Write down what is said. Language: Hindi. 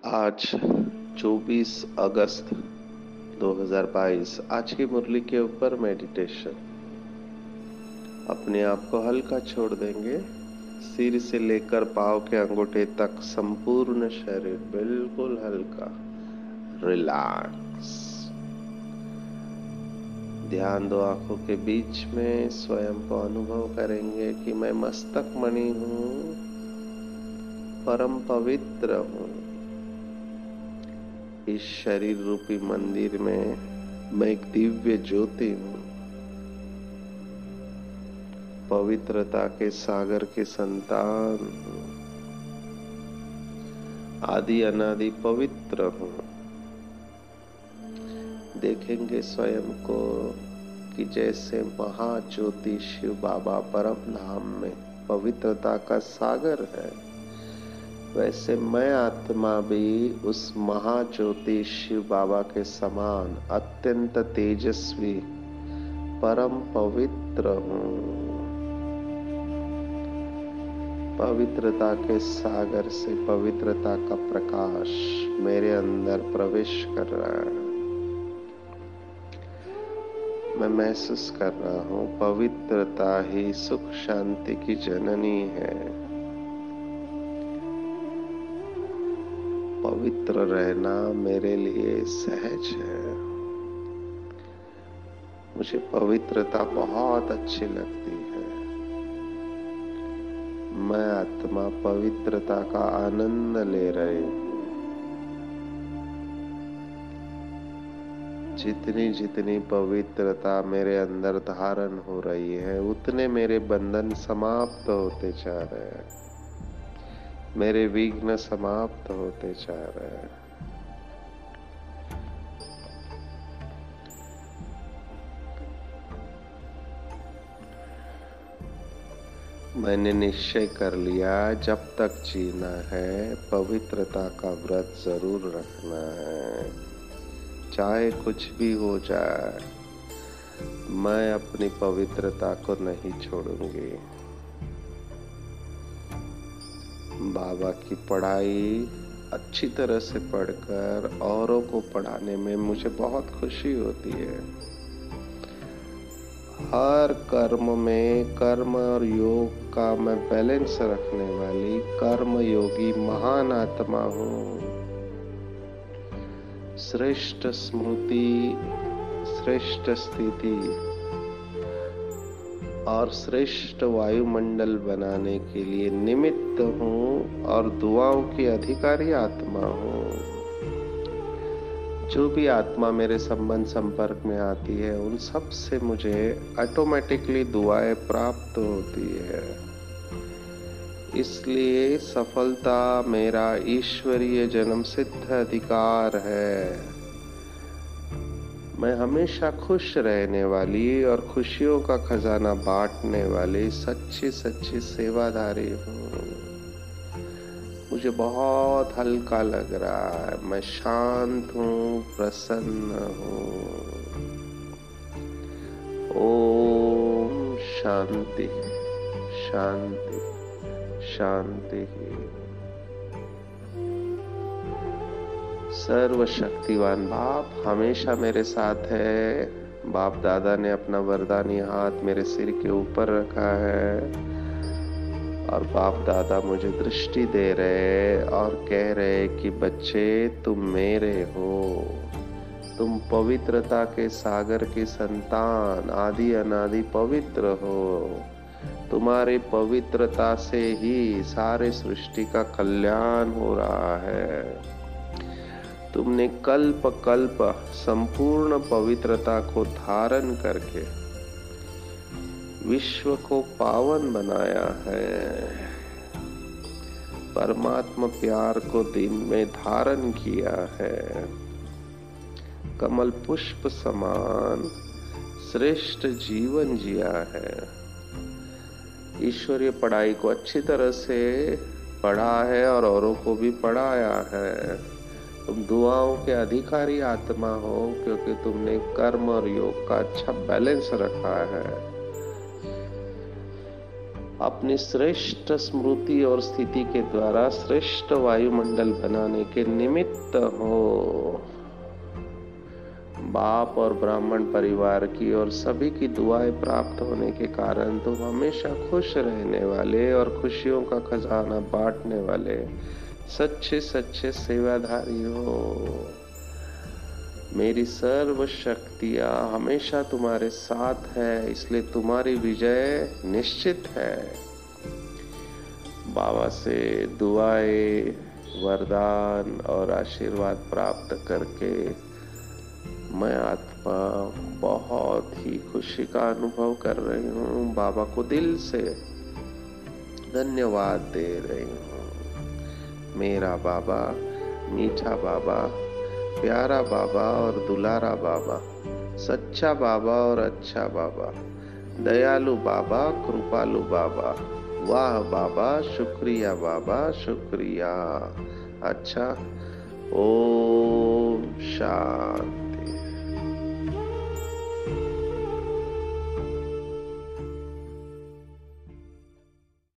आज 24 अगस्त 2022। आज की मुरली के ऊपर मेडिटेशन। अपने आप को हल्का छोड़ देंगे। सिर से लेकर पांव के अंगूठे तक संपूर्ण शरीर बिल्कुल हल्का, रिलैक्स। ध्यान दो आंखों के बीच में। स्वयं को अनुभव करेंगे कि मैं मस्तक मणि हूँ, परम पवित्र हूँ। इस शरीर रूपी मंदिर में मैं एक दिव्य ज्योति हूँ। पवित्रता के सागर के संतान हूँ। आदि अनादि पवित्र हूँ। देखेंगे स्वयं को कि जैसे महाज्योति शिव बाबा परम धाम में पवित्रता का सागर है, वैसे मैं आत्मा भी उस महाज्योति शिव बाबा के समान अत्यंत तेजस्वी परम पवित्र हूँ। पवित्रता के सागर से पवित्रता का प्रकाश मेरे अंदर प्रवेश कर रहा है। मैं महसूस कर रहा हूँ पवित्रता ही सुख शांति की जननी है। पवित्र रहना मेरे लिए सहज है। मुझे पवित्रता बहुत अच्छी लगती है। मैं आत्मा पवित्रता का आनंद ले रही हूँ। जितनी जितनी पवित्रता मेरे अंदर धारण हो रही है, उतने मेरे बंधन समाप्त होते जा रहे हैं। मेरे विघ्न समाप्त होते जा रहे हैं। मैंने निश्चय कर लिया, जब तक जीना है पवित्रता का व्रत जरूर रखना है। चाहे कुछ भी हो जाए, मैं अपनी पवित्रता को नहीं छोड़ूंगी। बाबा की पढ़ाई अच्छी तरह से पढ़कर औरों को पढ़ाने में मुझे बहुत खुशी होती है। हर कर्म में कर्म और योग का मैं बैलेंस रखने वाली कर्म योगी महान आत्मा हूँ। श्रेष्ठ स्मृति, श्रेष्ठ स्थिति और श्रेष्ठ वायुमंडल बनाने के लिए निमित्त हूँ और दुआओं की अधिकारी आत्मा हूँ। जो भी आत्मा मेरे संबंध संपर्क में आती है, उन सब से मुझे ऑटोमेटिकली दुआएं प्राप्त होती है। इसलिए सफलता मेरा ईश्वरीय जन्म सिद्ध अधिकार है। मैं हमेशा खुश रहने वाली और खुशियों का खजाना बांटने वाली सच्ची सच्ची सेवाधारी हूँ। मुझे बहुत हल्का लग रहा है। मैं शांत हूँ, प्रसन्न हूँ। ओम शांति शांति शांति। सर्वशक्तिवान बाप हमेशा मेरे साथ है। बाप दादा ने अपना वरदानी हाथ मेरे सिर के ऊपर रखा है और बाप दादा मुझे दृष्टि दे रहे और कह रहे कि बच्चे, तुम मेरे हो। तुम पवित्रता के सागर की संतान, आदि अनादि पवित्र हो। तुम्हारी पवित्रता से ही सारे सृष्टि का कल्याण हो रहा है। तुमने कल्प कल्प संपूर्ण पवित्रता को धारण करके विश्व को पावन बनाया है। परमात्मा प्यार को दिन में धारण किया है। कमल पुष्प समान श्रेष्ठ जीवन जिया है। ईश्वरीय पढ़ाई को अच्छी तरह से पढ़ा है और औरों को भी पढ़ाया है। तुम दुआओं के अधिकारी आत्मा हो, क्योंकि तुमने कर्म और योग का अच्छा बैलेंस रखा है। अपनी श्रेष्ठ स्मृति और स्थिति के द्वारा श्रेष्ठ वायुमंडल बनाने के निमित्त हो। बाप और ब्राह्मण परिवार की और सभी की दुआएं प्राप्त होने के कारण तुम हमेशा खुश रहने वाले और खुशियों का खजाना बांटने वाले सच्चे सच्चे सेवाधारी हो। मेरी सर्व शक्तियां हमेशा तुम्हारे साथ है, इसलिए तुम्हारी विजय निश्चित है। बाबा से दुआएं, वरदान और आशीर्वाद प्राप्त करके मैं आत्मा बहुत ही खुशी का अनुभव कर रही हूँ। बाबा को दिल से धन्यवाद दे रही हूँ। मेरा बाबा, मीठा बाबा, प्यारा बाबा और दुलारा बाबा, सच्चा बाबा और अच्छा बाबा, दयालु बाबा, कृपालु बाबा, वाह बाबा, शुक्रिया बाबा, शुक्रिया। अच्छा, ओम शांति।